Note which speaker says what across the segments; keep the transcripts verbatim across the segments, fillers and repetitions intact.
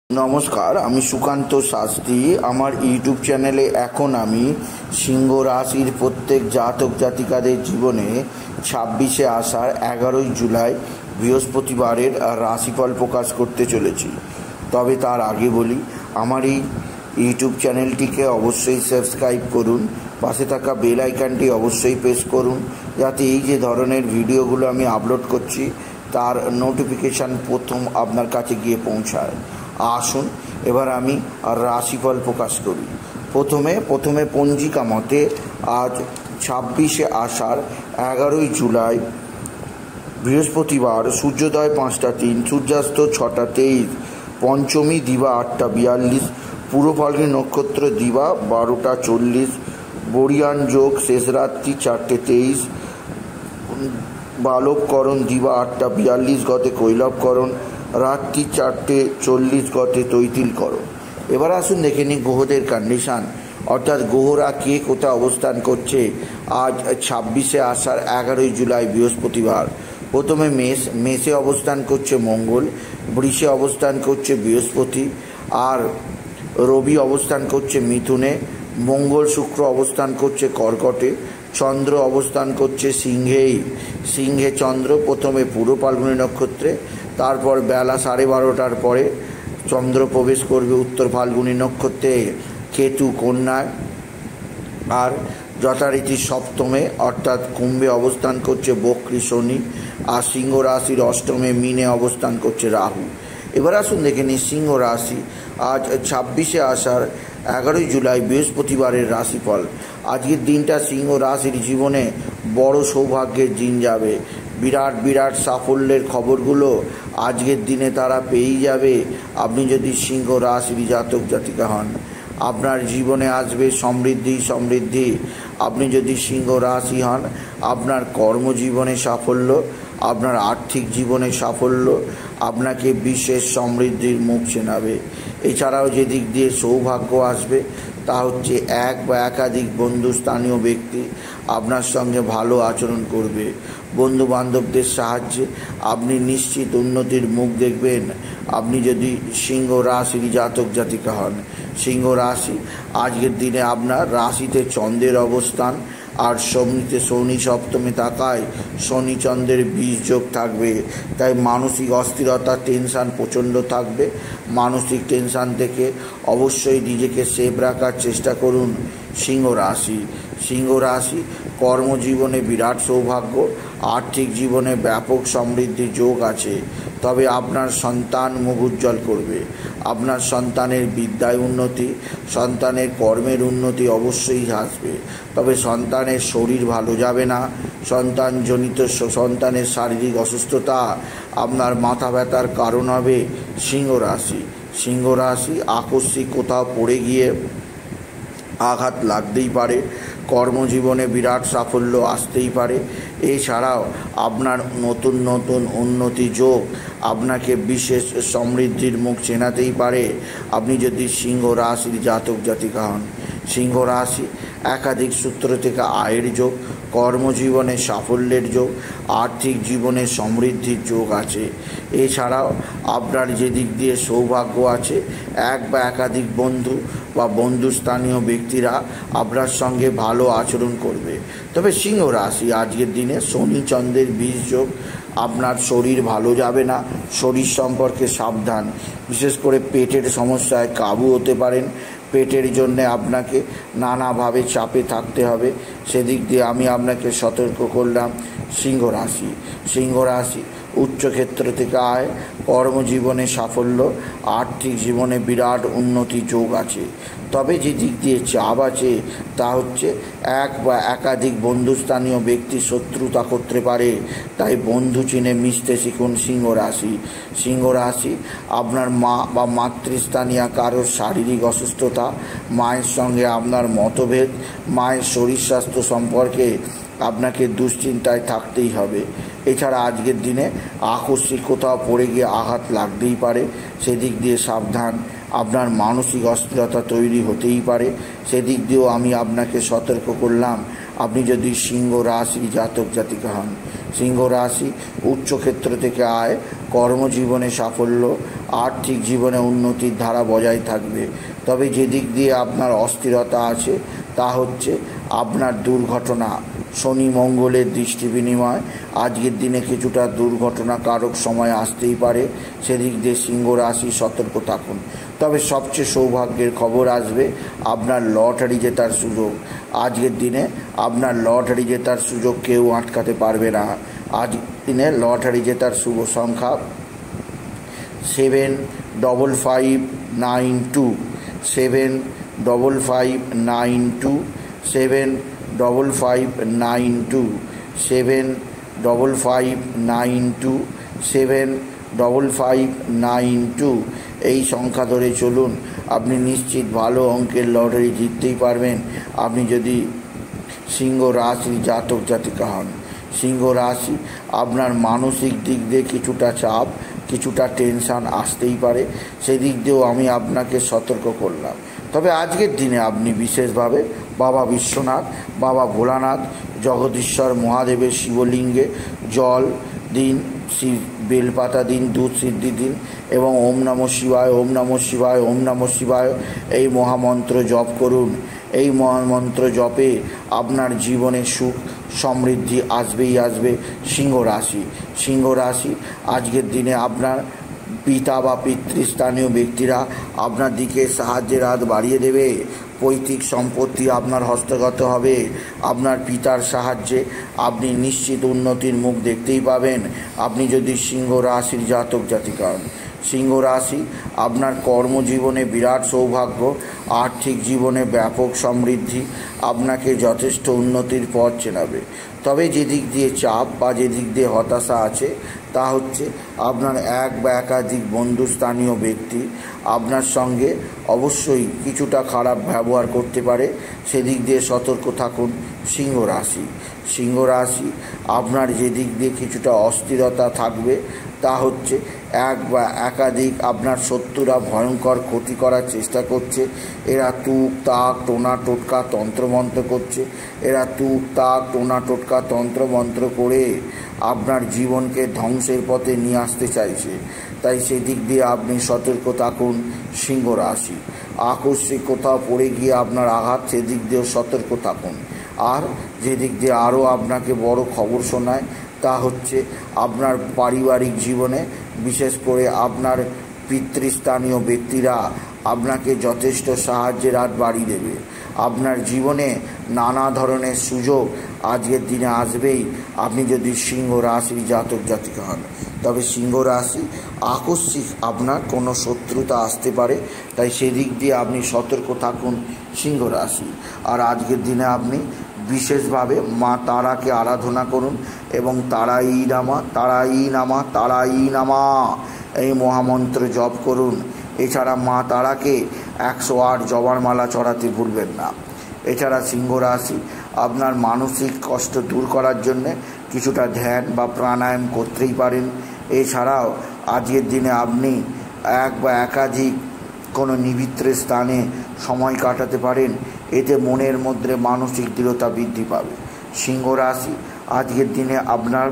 Speaker 1: নমস্কার, আমি সুকান্ত শাস্ত্রী। আমার ইউটিউব চ্যানেলে এখন আমি সিংহ রাশির প্রত্যেক জাতক জাতিকাদের জীবনে ছাব্বিশে আষাঢ় এগারোই জুলাই বৃহস্পতিবারের রাশিফল প্রকাশ করতে চলেছি। তবে তার আগে বলি, আমার এই ইউটিউব চ্যানেলটিকে অবশ্যই সাবস্ক্রাইব করুন, পাশে থাকা বেল আইকনটি অবশ্যই প্রেস করুন, যাতে এই যে ধরনের ভিডিওগুলো আমি আপলোড করছি তার নোটিফিকেশান প্রথম আপনার কাছে গিয়ে পৌঁছায়। আসুন এবার আমি রাশিফল প্রকাশ করি। প্রথমে প্রথমে পঞ্জিকা মতে আজ ছাব্বিশে আষাঢ় এগারোই জুলাই বৃহস্পতিবার, সূর্যোদয় পাঁচটা তিন, সূর্যাস্ত ছটা তেইশ, পঞ্চমী দিবা আটটা বিয়াল্লিশ, পূর্ব ফাল্গুনী নক্ষত্র দিবা বারোটা চল্লিশ, বরিয়ান যোগ শেষ রাত্রি চারটে তেইশ, বালবকরণ দিবা আটটা বিয়াল্লিশ গতে কৈলবকরণ, রাত্রি চারটে চল্লিশ গতে তৈতিলকরণ। এবার আসুন দেখে নিই গ্রহদের কন্ডিশান, অর্থাৎ গ্রহরা কে কোথায় অবস্থান করছে আজ ছাব্বিশে আষাঢ় এগারোই জুলাই বৃহস্পতিবার। প্রথমে মেষ, মেষে অবস্থান করছে মঙ্গল, বৃষে অবস্থান করছে বৃহস্পতি, আর রবি অবস্থান করছে মিথুনে, মঙ্গল শুক্র অবস্থান করছে কর্কটে, চন্দ্র অবস্থান করছে সিংহেই। সিংহে চন্দ্র প্রথমে পূর্ব ফাল্গুনী নক্ষত্রে, তারপর বেলা সাড়ে বারোটার পরে চন্দ্র প্রবেশ করবে উত্তর ফাল্গুনী নক্ষত্রে, কেতু কন্যায়, আর যথারীতি সপ্তমে অর্থাৎ কুম্ভে অবস্থান করছে বক্রী শনি, আর সিংহ রাশির অষ্টমে মিনে অবস্থান করছে রাহু। এবার আসুন দেখে নিই সিংহ রাশি আজ ছাব্বিশে আষাঢ় এগারোই জুলাই বৃহস্পতিবারের রাশিফল। আজকের দিনটা সিংহ রাশির জীবনে বড় সৌভাগ্যের দিন যাবে। বিরাট বিরাট সাফল্যের খবরগুলো আজকের দিনে তারা পেয়েই যাবে। আপনি যদি সিংহ রাশির জাতক জাতিকা হন, আপনার জীবনে আসবে সমৃদ্ধি সমৃদ্ধি। আপনি যদি সিংহ রাশি হন, আপনার কর্মজীবনে সাফল্য, আপনার আর্থিক জীবনে সাফল্য আপনাকে বিশেষ সমৃদ্ধির মুখ চেনাবে। এছাড়াও যে দিক দিয়ে সৌভাগ্য আসবে তা হচ্ছে এক বা একাধিক বন্ধু স্থানীয় ব্যক্তি আপনার সঙ্গে ভালো আচরণ করবে। বন্ধু বান্ধবদের সাহায্যে আপনি নিশ্চিত উন্নতির মুখ দেখবেন। আপনি যদি সিংহ রাশির জাতক জাতিকা হন, সিংহ রাশি আজকের দিনে আপনার রাশিতে চন্দ্রের অবস্থান, আর শনিতে শনি সপ্তমে থাকায় শনি চন্দ্রের বীজ যোগ থাকবে। তাই মানসিক অস্থিরতা টেনশান প্রচণ্ড থাকবে। মানসিক টেনশান থেকে অবশ্যই নিজেকে সেভ রাখার চেষ্টা করুন। সিংহ রাশি সিংহ রাশি কর্মজীবনে বিরাট সৌভাগ্য, আর্থিক জীবনে ব্যাপক সমৃদ্ধির যোগ আছে। তবে আপনার সন্তান মুখ উজ্জ্বল করবে। আপনার সন্তানের বিদ্যায় উন্নতি, সন্তানের কর্মের উন্নতি অবশ্যই আসবে। তবে সন্তানের শরীর ভালো যাবে না। সন্তানজনিত সন্তানের শারীরিক অসুস্থতা আপনার মাথা ব্যথার কারণ হবে। সিংহ রাশি সিংহ রাশি আকস্মিক কোথাও পড়ে গিয়ে আঘাত লাগতেই পারে। কর্মজীবনে বিরাট সাফল্য আসতেই পারে। এছাড়াও আপনার নতুন নতুন উন্নতি যোগ আপনাকে বিশেষ সমৃদ্ধির মুখ চেনাতেই পারে। আপনি যদি সিংহ রাশির জাতক জাতিকা হন, সিংহ রাশি একাধিক সূত্র থেকে আয়ের যোগ, কর্মজীবনে সাফল্যের যোগ, আর্থিক জীবনে সমৃদ্ধির যোগ আছে। এছাড়াও আপনার যে দিক দিয়ে সৌভাগ্য আছে, এক বা একাধিক বন্ধু বা বন্ধুস্থানীয় ব্যক্তিরা আপনার সঙ্গে ভালো আচরণ করবে। তবে সিংহ রাশি আজকের দিনে শনি চন্দ্রের বীজ যোগ, আপনার শরীর ভালো যাবে না। শরীর সম্পর্কে সাবধান, বিশেষ করে পেটের সমস্যায় কাবু হতে পারেন। পেটের জন্যে আপনাকে নানাভাবে চাপে থাকতে হবে, সেদিক দিয়ে আমি আপনাকে সতর্ক করলাম। সিংহ রাশি সিংহ রাশি উচ্চক্ষেত্র থেকে আয়, কর্মজীবনে সাফল্য, আর্থিক জীবনে বিরাট উন্নতি যোগ আছে। তবে যে দিক দিয়ে চাপ আছে তা হচ্ছে এক বা একাধিক বন্ধুস্থানীয় ব্যক্তি শত্রুতা করতে পারে। তাই বন্ধু চিনে মিশতে শিখুন সিংহ রাশি সিংহ রাশি আপনার মা বা মাতৃস্থানীয় কারোর শারীরিক অসুস্থতা, মায়ের সঙ্গে আপনার মতভেদ, মায়ের শরীর স্বাস্থ্য সম্পর্কে আপনাকে দুশ্চিন্তায় থাকতেই হবে। এছাড়া আজকের দিনে আকস্মিক কোথাও পড়ে গিয়ে আঘাত লাগতেই পারে, সেদিক দিয়ে সাবধান। আপনার মানসিক অস্থিরতা তৈরি হতেই পারে, সেদিক দিয়েও আমি আপনাকে সতর্ক করলাম। আপনি যদি সিংহ রাশি জাতক জাতিকা হন, সিংহ রাশি উচ্চক্ষেত্র থেকে আয়, কর্মজীবনে সাফল্য, আর্থিক জীবনে উন্নতির ধারা বজায় থাকবে। তবে যে দিক দিয়ে আপনার অস্থিরতা আছে তা হচ্ছে আপনার দুর্ঘটনা। শনি মঙ্গলের দৃষ্টি বিনিময় আজকের দিনে কিছুটা দুর্ঘটনাকারক সময় আসতেই পারে, সেদিক দিয়ে সিংহ রাশি সতর্ক থাকুন। তবে সবচেয়ে সৌভাগ্যের খবর আসবে আপনার লটারি জেতার সুযোগ। আজকের দিনে আপনার লটারি জেতার সুযোগ কেউ আটকাতে পারবে না। আজকের দিনে লটারি জেতার শুভ সংখ্যা seven double five nine two seven double five nine two seven double five nine two seven double five nine two seven double five nine two এই সংখ্যা ধরে চলুন, আপনি নিশ্চিত ভালো অঙ্কের লটারি জিততেই পারবেন আপনি যদি সিংহ রাশির জাতক জাতিকা হন। সিংহ রাশি, আপনার মানসিক দিক দিয়ে কিছুটা চাপ, কিছুটা টেনশান আসতেই পারে, সেদিক দিয়েও আমি আপনাকে সতর্ক করলাম। তবে আজকের দিনে আপনি বিশেষভাবে বাবা বিশ্বনাথ, বাবা ভোলানাথ, জগদীশ্বর মহাদেবের শিবলিঙ্গে জল দিন, বেলপাতা দিন, দুধ সিদ্ধি দিন এবং ওম নমঃ শিবায়, ওম নমঃ শিবায়, ওম নমঃ শিবায় এই মহামন্ত্র জপ করুন। এই মহামন্ত্র জপে আপনার জীবনে সুখ সমৃদ্ধি আসবেই আসবে। সিংহ রাশি সিংহ রাশি আজকের দিনে আপনার পিতা বা পিতৃস্থানীয় ব্যক্তিরা আপনার দিকে সাহায্যের হাত বাড়িয়ে দেবে। পৈতৃক সম্পত্তি আপনার হস্তগত হবে। আপনার পিতার সাহায্যে আপনি নিশ্চিত উন্নতির মুখ দেখতেই পাবেন আপনি যদি সিংহ রাশির জাতক জাতিকা হন। সিংহ রাশি, আপনার কর্মজীবনে বিরাট সৌভাগ্য, আর্থিক জীবনে ব্যাপক সমৃদ্ধি আপনাকে যথেষ্ট উন্নতির পথ চেনাবে। তবে যেদিক দিয়ে চাপ বা যেদিক দিয়ে হতাশা আছে তা হচ্ছে আপনার এক বা একাধিক বন্ধুস্থানীয় ব্যক্তি আপনার সঙ্গে অবশ্যই কিছুটা খারাপ ব্যবহার করতে পারে, সেদিক দিয়ে সতর্ক থাকুন। সিংহ রাশি সিংহ রাশি আপনার যেদিক দিয়ে কিছুটা অস্থিরতা থাকবে তা হচ্ছে এক বা একাধিক আপনার শত্রুরা ভয়ঙ্কর ক্ষতি করার চেষ্টা করছে। এরা তুক তাক টোনা টোটকা তন্ত্রমন্ত্র করছে। এরা তুক তাক টোনা টোটকা তন্ত্রমন্ত্র করে আপনার জীবনকে ধ্বংসের পথে নিয়ে আসতে চাইছে। তাই সেদিক দিয়ে আপনি সতর্ক থাকুন। সিংহ রাশি, আকস্মিক কোথাও পড়ে গিয়ে আপনার আঘাত, সেদিক দিয়েও সতর্ক থাকুন। আর যেদিক দিয়ে আরও আপনাকে বড় খবর শোনায় তা হচ্ছে আপনার পারিবারিক জীবনে বিশেষ করে আপনার পিতৃস্থানীয় ব্যক্তিরা আপনাকে যথেষ্ট সাহায্যের হাত বাড়িয়ে দেবে। আপনার জীবনে নানা ধরনের সুযোগ আজকের দিনে আসবেই আপনি যদি সিংহ রাশির জাতক জাতিকা হন। তবে সিংহ রাশি আকস্মিক আপনার কোনো শত্রুতা আসতে পারে, তাই সেদিক দিয়ে আপনি সতর্ক থাকুন সিংহ রাশি। আর আজকের দিনে আপনি বিশেষভাবে মা তারাকে আরাধনা করুন এবং তারাই নামা তারাই নামা তারাই নামা এই মহামন্ত্র জপ করুন। এছাড়া মা তারাকে একশো আট জবার মালা চড়াতে ভুলবেন না। এছাড়া সিংহ রাশি আপনার মানসিক কষ্ট দূর করার জন্যে কিছুটা ধ্যান বা প্রাণায়াম করতেই পারেন। এছাড়াও আজকের দিনে আপনি এক বা একাধিক কোনো নিবিড় স্থানে সময় কাটাতে পারেন, এতে মনের মধ্যে মানসিক দৃঢ়তা বৃদ্ধি পাবে। সিংহ রাশি আজকের দিনে আপনার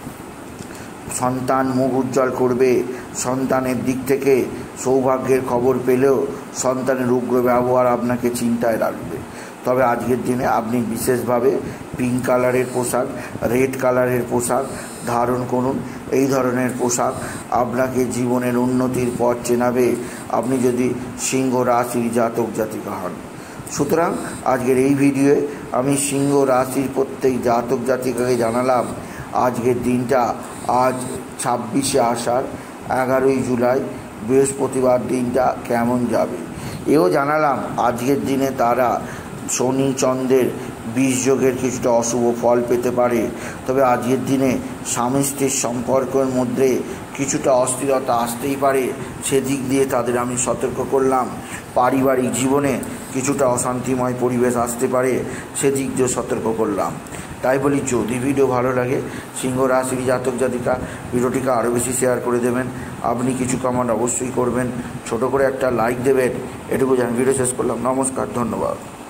Speaker 1: সন্তান মুখ উজ্জ্বল করবে। সন্তানের দিক থেকে সৌভাগ্যের খবর পেলেও সন্তানের উগ্র ব্যবহার আপনাকে চিন্তায় রাখবে। তবে আজকের দিনে আপনি বিশেষভাবে পিঙ্ক কালারের পোশাক, রেড কালারের পোশাক ধারণ করুন। এই ধরনের পোশাক আপনাকে জীবনের উন্নতির পথ চেনাবে আপনি যদি সিংহ রাশির জাতক জাতিকা হন। সুতরাং আজকের এই ভিডিওয়ে আমি সিংহ রাশির প্রত্যেক জাতক জাতিকাকে জানালাম আজকের দিনটা আজ ছাব্বিশে আষাঢ় এগারোই জুলাই বৃহস্পতিবার দিনটা কেমন যাবে। এও জানালাম আজকের দিনে তারা শনি চন্দ্রের বিষ যোগের কিছুটা অশুভ ফল পেতে পারে। তবে আজকের দিনে স্বামী স্ত্রীর সম্পর্কের মধ্যে কিছুটা অস্থিরতা আসতেই পারে, সেদিক দিয়ে তাদের আমি সতর্ক করলাম। পারিবারিক জীবনে কিছুটা অশান্তিময় পরিবেশ আসতে পারে, সেদিক দিয়ে সতর্ক করলাম। তাই বলি যদি ভিডিও ভালো লাগে সিংহ রাশির জাতক জাতিকা ভিডিওটিকে আরও বেশি শেয়ার করে দেবেন। আপনি কিছু কমেন্ট অবশ্যই করবেন, ছোট করে একটা লাইক দেবেন। এটুকু জানি ভিডিও শেষ করলাম। নমস্কার, ধন্যবাদ।